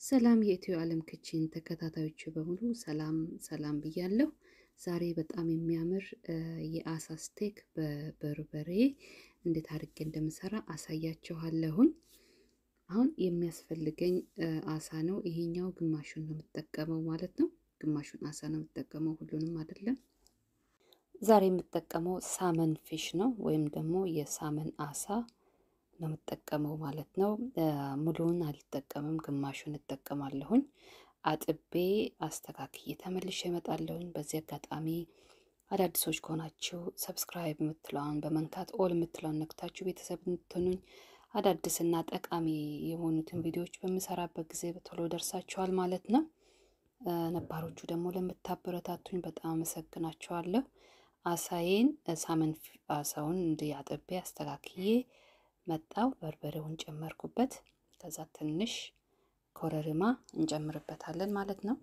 ሰላም የኢትዮ ዓለም ክቺን ተከታታዮች በሙሉ ሰላም ብያለሁ። ዛሬ በጣም የሚያምር የአሳ ስቴክ በበርበሬ እንዴት አድርጌ እንደምሰራ አሳያችኋለሁኝ። አሁን የሚያስፈልገኝ አሳ ነው። ይሄኛው ግማሹን ነው የምጠቀመው ማለት ነው። ግማሹን አሳ ነው የምጠቀመው፣ ሁሉንም አይደለም። ዛሬ የምጠቀመው ሳመን ፊሽ ነው ወይም ደግሞ የሳመን አሳ ነው የምጠቀመው ማለት ነው። ሙሉውን አልጠቀምም፣ ግማሹን እጠቀማለሁኝ። አጥቤ አስተካክዬ ተመልሼ እመጣለሁኝ። በዚህ አጋጣሚ አዳዲሶች ከሆናችሁ ሰብስክራይብ የምትለውን በመንካት ኦል የምትለውን ነክታችሁ ቤተሰብ እንድትሆኑኝ አዳዲስና ጠቃሚ የሆኑትን ቪዲዮዎች በምሰራበት ጊዜ በቶሎ ደርሳችኋል ማለት ነው። ነባሮቹ ደግሞ ለምታበረታቱኝ በጣም አመሰግናችኋለሁ። አሳዬን ሳመን አሳውን እንዲህ አጥቤ አስተካክዬ መጣው። በርበሬውን ጨመርኩበት። ከዛ ትንሽ ኮረሪማ እንጨምርበታለን ማለት ነው።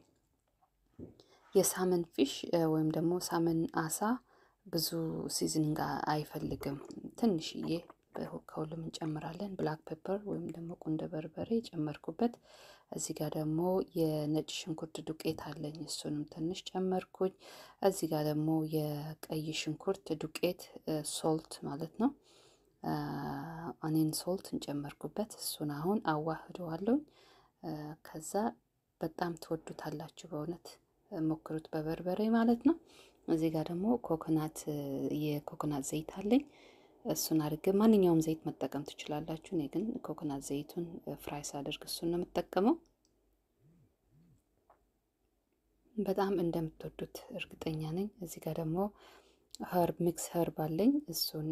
የሳመን ፊሽ ወይም ደግሞ ሳመን አሳ ብዙ ሲዝኒንግ አይፈልግም። ትንሽዬ ከሁሉም እንጨምራለን። ብላክ ፔፐር ወይም ደግሞ ቁንደ በርበሬ ጨመርኩበት። እዚህ ጋር ደግሞ የነጭ ሽንኩርት ዱቄት አለኝ፣ እሱንም ትንሽ ጨመርኩኝ። እዚህ ጋር ደግሞ የቀይ ሽንኩርት ዱቄት ሶልት ማለት ነው፣ አኔን ሶልት እንጨመርኩበት። እሱን አሁን አዋህደዋለሁ። ከዛ በጣም ትወዱታላችሁ፣ በእውነት ሞክሩት፣ በበርበሬ ማለት ነው። እዚህ ጋር ደግሞ የኮኮናት ዘይት አለኝ። እሱን አድርጌ ማንኛውም ዘይት መጠቀም ትችላላችሁ። እኔ ግን ኮኮናት ዘይቱን ፍራይስ አድርግ እሱን ነው የምጠቀመው። በጣም እንደምትወዱት እርግጠኛ ነኝ። እዚህ ጋር ደግሞ ሚክስ ኸርብ አለኝ፣ እሱን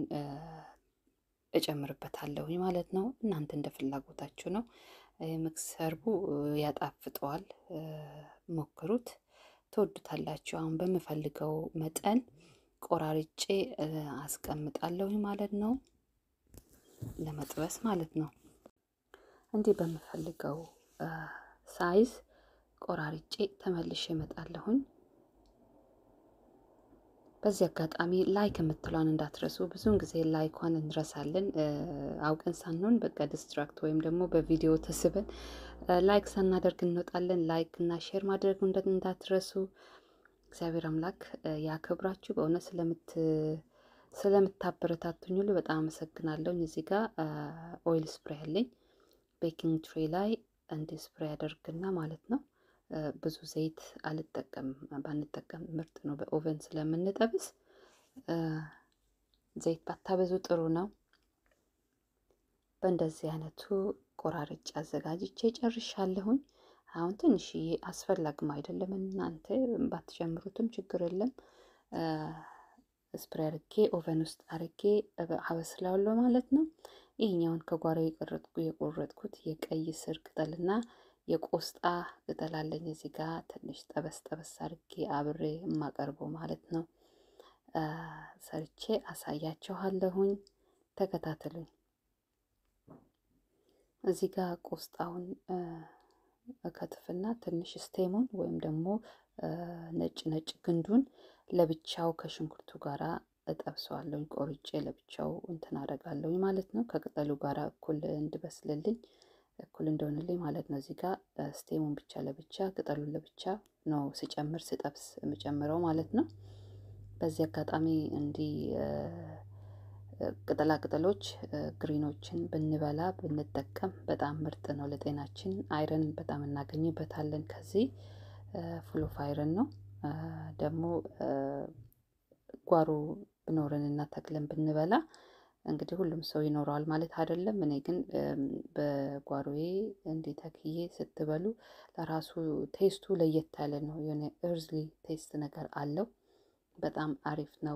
እጨምርበታለሁ ማለት ነው። እናንተ እንደ ፍላጎታችሁ ነው። ሚክስ ኸርቡ ያጣፍጠዋል፣ ሞክሩት፣ ትወዱታላችሁ። አሁን በምፈልገው መጠን ቆራርጬ አስቀምጣለሁ ማለት ነው፣ ለመጥበስ ማለት ነው። እንዲህ በምፈልገው ሳይዝ ቆራርጬ ተመልሼ እመጣለሁኝ። በዚህ አጋጣሚ ላይክ የምትለውን እንዳትረሱ። ብዙውን ጊዜ ላይኳን እንረሳለን፣ አውቀን ሳንሆን በቃ ዲስትራክት ወይም ደግሞ በቪዲዮ ተስበን ላይክ ሳናደርግ እንወጣለን። ላይክ እና ሼር ማድረግ እንዳትረሱ። እግዚአብሔር አምላክ ያክብራችሁ። በእውነት ስለምታበረታቱኝ ሁሉ በጣም አመሰግናለሁ። እዚህ ጋር ኦይል ስፕሬይ አለኝ። ቤኪንግ ትሬ ላይ እንዲህ ስፕሬይ አደርግና ማለት ነው። ብዙ ዘይት አልጠቀምም፣ ባንጠቀም ምርጥ ነው። በኦቨን ስለምንጠብስ ዘይት ባታበዙ ጥሩ ነው። በእንደዚህ አይነቱ ቆራርጬ አዘጋጅቼ ጨርሻለሁኝ። አሁን ትንሽዬ አስፈላጊም አይደለም፣ እናንተ ባትጨምሩትም ችግር የለም። ስፕሬይ አድርጌ ኦቨን ውስጥ አድርጌ አበስላለሁ ማለት ነው። ይሄኛውን ከጓሮ የቆረጥኩት የቀይ ስር ቅጠልና የቆስጣ ቅጠል አለኝ። እዚህ ጋር ትንሽ ጠበስ አድርጌ አብሬ የማቀርበው ማለት ነው። ሰርቼ አሳያችኋለሁኝ፣ ተከታተሉኝ። እዚህ ጋር ቆስጣውን ከትፍና ትንሽ ስቴሙን ወይም ደግሞ ነጭ ግንዱን ለብቻው ከሽንኩርቱ ጋራ እጠብሰዋለሁኝ። ቆርጬ ለብቻው እንትን አደርጋለሁኝ ማለት ነው፣ ከቅጠሉ ጋራ እኩል እንድበስልልኝ እኩል እንደሆነልኝ ማለት ነው። እዚህ ጋር ስቴሙን ብቻ ለብቻ ቅጠሉን ለብቻ ነው ስጠብስ የምጨምረው ማለት ነው። በዚህ አጋጣሚ እንዲህ ቅጠሎች ግሪኖችን ብንበላ ብንጠቀም በጣም ምርጥ ነው ለጤናችን። አይረን በጣም እናገኝበታለን ከዚህ ፉል ኦፍ አይረን ነው። ደግሞ ጓሮ ብኖረንና ተክለን ብንበላ እንግዲህ ሁሉም ሰው ይኖረዋል ማለት አይደለም። እኔ ግን በጓሮዬ እንዲህ ተክዬ ስትበሉ ለራሱ ቴስቱ ለየት ያለ ነው። የሆነ እርዝሊ ቴስት ነገር አለው። በጣም አሪፍ ነው።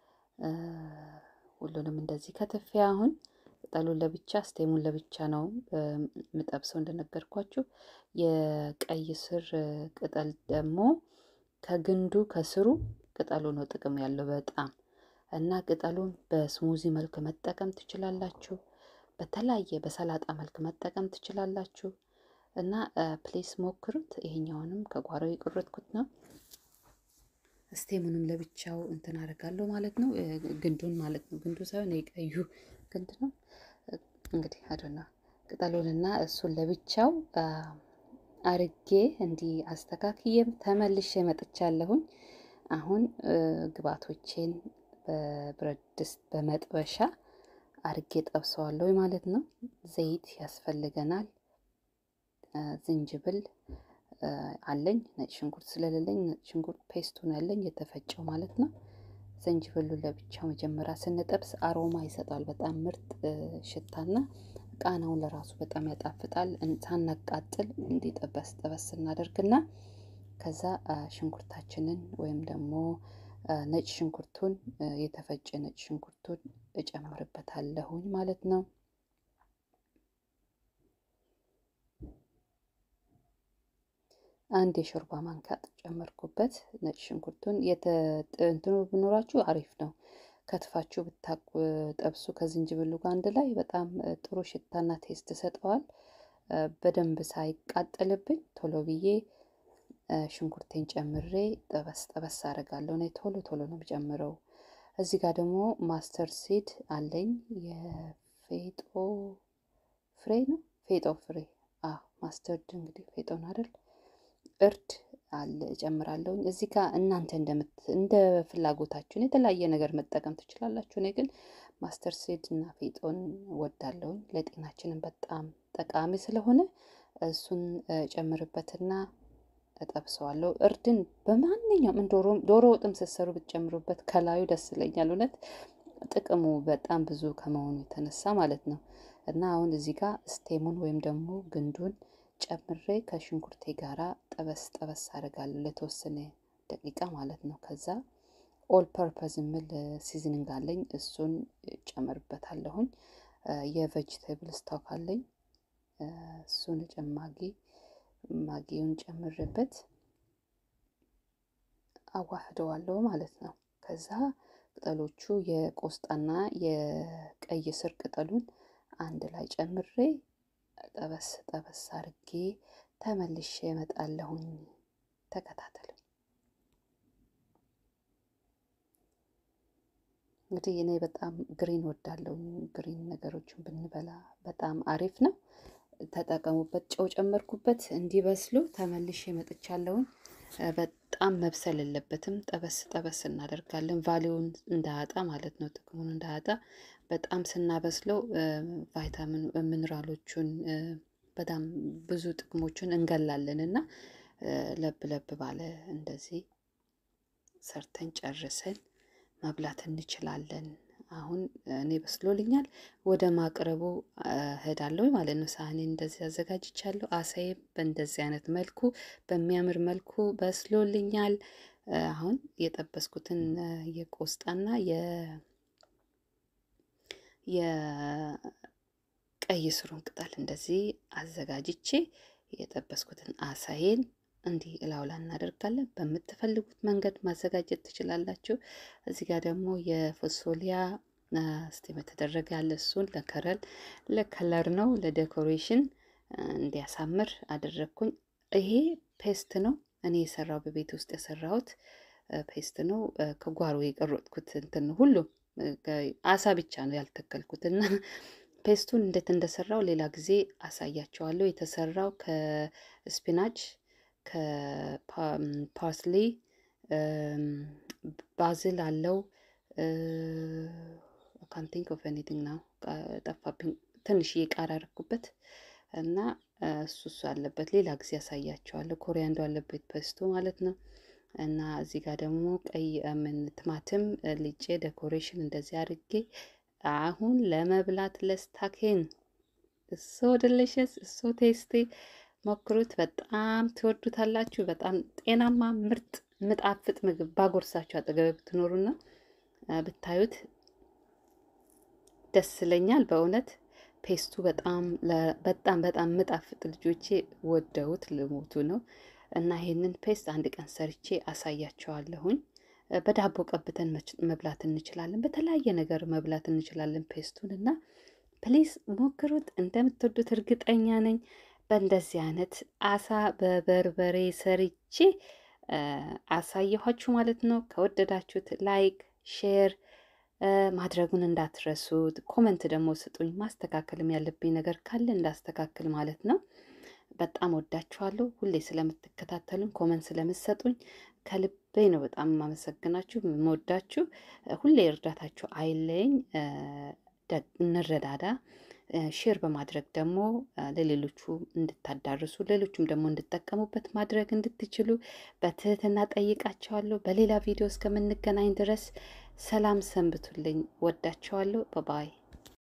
ሁሉንም እንደዚህ ከትፌ አሁን ቅጠሉን ለብቻ ስቴሙን ለብቻ ነው ምጠብሰው እንደነገርኳችሁ። የቀይ ስር ቅጠል ደግሞ ከግንዱ ከስሩ ቅጠሉ ነው ጥቅም ያለው በጣም። እና ቅጠሉን በስሙዚ መልክ መጠቀም ትችላላችሁ፣ በተለያየ በሰላጣ መልክ መጠቀም ትችላላችሁ። እና ፕሊስ ሞክሩት። ይሄኛውንም ከጓሮ የቆረጥኩት ነው። ስቴሙንም ለብቻው እንትን አደርጋለሁ ማለት ነው፣ ግንዱን ማለት ነው። ግንዱ ሳይሆን የቀዩ ግንድ ነው እንግዲህ አዶና ቅጠሉንና እሱን ለብቻው አርጌ እንዲህ አስተካክዬም ተመልሼ መጥቻለሁኝ። አሁን ግብአቶቼን በብረት ድስት በመጥበሻ አርጌ ጠብሰዋለሁ ማለት ነው። ዘይት ያስፈልገናል። ዝንጅብል አለኝ፣ ነጭ ሽንኩርት ስለሌለኝ ነጭ ሽንኩርት ፔስቱን አለኝ የተፈጨው ማለት ነው። ዝንጅብሉን ለብቻው መጀመሪያ ስንጠብስ አሮማ ይሰጣል፣ በጣም ምርጥ ሽታና ቃናውን ለራሱ በጣም ያጣፍጣል። ሳናቃጥል እንዲጠበስ ጠበስ እናደርግና ከዛ ሽንኩርታችንን ወይም ደግሞ ነጭ ሽንኩርቱን የተፈጨ ነጭ ሽንኩርቱን እጨምርበታለሁኝ ማለት ነው። አንድ የሾርባ ማንኪያ ጨመርኩበት። ነጭ ሽንኩርቱን እንትኑ ቢኖራችሁ አሪፍ ነው። ከትፋችሁ ብታጠብሱ ከዝንጅብሉ ጋር አንድ ላይ በጣም ጥሩ ሽታና ቴስት ሰጠዋል። በደንብ ሳይቃጠልብኝ ቶሎ ብዬ ሽንኩርቴን ጨምሬ ጠበስ አደርጋለሁ። እኔ ቶሎ ነው የምጨምረው። እዚህ ጋር ደግሞ ማስተር ሲድ አለኝ፣ የፌጦ ፍሬ ነው፣ ፌጦ ፍሬ። ማስተርድ እንግዲህ ፌጦ ነው አይደል? እርድ አለ እጨምራለሁ። እዚህ ጋር እናንተ እንደ ፍላጎታችሁ የተለያየ ነገር መጠቀም ትችላላችሁ። እኔ ግን ማስተር ሲድ እና ፌጦን ወዳለሁ፣ ለጤናችንም በጣም ጠቃሚ ስለሆነ እሱን ጨምርበትና እጠብሰዋለሁ። እርድን በማንኛውም ዶሮ ወጥም ስትሰሩ ብትጨምሩበት ከላዩ ደስ ይለኛል። እውነት ጥቅሙ በጣም ብዙ ከመሆኑ የተነሳ ማለት ነው። እና አሁን እዚህ ጋር ስቴሙን ወይም ደግሞ ግንዱን ጨምሬ ከሽንኩርቴ ጋራ ጠበስ አደርጋለሁ ለተወሰነ ደቂቃ ማለት ነው። ከዛ ኦል ፐርፐዝ የሚል ሲዝኒንግ አለኝ፣ እሱን ጨምርበታለሁኝ። የቬጅቴብል ስቶክ አለኝ፣ እሱን ማጊውን ጨምርበት አዋህደዋለሁ ማለት ነው። ከዛ ቅጠሎቹ የቆስጣና የቀይ ስር ቅጠሉን አንድ ላይ ጨምሬ ጠበስ አርጌ ተመልሼ እመጣለሁኝ። ተከታተሉ። እንግዲህ እኔ በጣም ግሪን ወዳለሁ። ግሪን ነገሮችን ብንበላ በጣም አሪፍ ነው። ተጠቀሙበት። ጨው ጨመርኩበት እንዲበስሉ ተመልሼ መጥቻለሁኝ። በጣም መብሰል የለበትም። ጠበስ እናደርጋለን፣ ቫሊዩን እንዳያጣ ማለት ነው፣ ጥቅሙን እንዳያጣ። በጣም ስናበስለው ቫይታሚን ሚነራሎቹን በጣም ብዙ ጥቅሞችን እንገላለን እና ለብ ባለ እንደዚህ ሰርተን ጨርሰን መብላት እንችላለን። አሁን እኔ በስሎልኛል፣ ወደ ማቅረቡ ሄዳለሁ ማለት ነው። ሳህኔን እንደዚህ አዘጋጅቻለሁ። አሳዬም በእንደዚህ አይነት መልኩ በሚያምር መልኩ በስሎልኛል። አሁን የጠበስኩትን የቆስጣና የቀይ ስሩን ቅጠል እንደዚህ አዘጋጅቼ የጠበስኩትን አሳዬን እንዲህ እላውላ እናደርጋለን። በምትፈልጉት መንገድ ማዘጋጀት ትችላላችሁ። እዚህ ጋር ደግሞ የፎሶሊያ ስቲም የተደረገ ያለ፣ እሱን ለከለር ነው፣ ለዴኮሬሽን እንዲያሳምር አደረግኩኝ። ይሄ ፔስት ነው እኔ የሰራው፣ በቤት ውስጥ የሰራሁት ፔስት ነው። ከጓሮ የቀረጥኩት እንትን ሁሉም አሳ ብቻ ነው ያልተከልኩት እና ፔስቱን እንዴት እንደሰራው ሌላ ጊዜ አሳያቸዋለሁ። የተሰራው ከስፒናች፣ ከፓርስሊ፣ ባዝል አለው። ካንት ቲንክ ኦፍ ኤኒቲንግ ናው፣ ጠፋብኝ። ትንሽዬ ቃሪያ አደረኩበት እና እሱ አለበት። ሌላ ጊዜ ያሳያቸዋለሁ። ኮሪያንዶ አለበት ፔስቱ ማለት ነው። እና እዚህ ጋር ደግሞ ቀይ ቲማቲም ልጬ ዴኮሬሽን እንደዚህ አድርጌ አሁን ለመብላት ለስታኬን። እሶ ዲሊሽስ፣ እሶ ቴስቲ። ሞክሩት፣ በጣም ትወዱታላችሁ። በጣም ጤናማ ምርጥ ምጣፍጥ ምግብ ባጎርሳችሁ አጠገብ ብትኖሩና ብታዩት ደስ ይለኛል በእውነት። ፔስቱ በጣም ምጣፍጥ፣ ልጆቼ ወደውት ልሞቱ ነው። እና ይሄንን ፔስት አንድ ቀን ሰርቼ አሳያቸዋለሁኝ። በዳቦ ቀብተን መብላት እንችላለን፣ በተለያየ ነገር መብላት እንችላለን ፔስቱን። እና ፕሊዝ ሞክሩት፣ እንደምትወዱት እርግጠኛ ነኝ። በእንደዚህ አይነት አሳ በበርበሬ ሰርቼ አሳየኋችሁ ማለት ነው። ከወደዳችሁት ላይክ፣ ሼር ማድረጉን እንዳትረሱት። ኮመንት ደግሞ ስጡኝ፣ ማስተካከልም ያለብኝ ነገር ካለ እንዳስተካክል ማለት ነው። በጣም ወዳችኋለሁ። ሁሌ ስለምትከታተሉኝ ኮመንት ስለምትሰጡኝ ከልቤ ነው በጣም የማመሰግናችሁ የምወዳችሁ። ሁሌ እርዳታችሁ አይለኝ። እንረዳዳ። ሼር በማድረግ ደግሞ ለሌሎቹ እንድታዳርሱ ሌሎቹም ደግሞ እንድጠቀሙበት ማድረግ እንድትችሉ በትህትና ጠይቃቸዋለሁ። በሌላ ቪዲዮ እስከምንገናኝ ድረስ ሰላም ሰንብቱልኝ። ወዳቸዋለሁ። ባባይ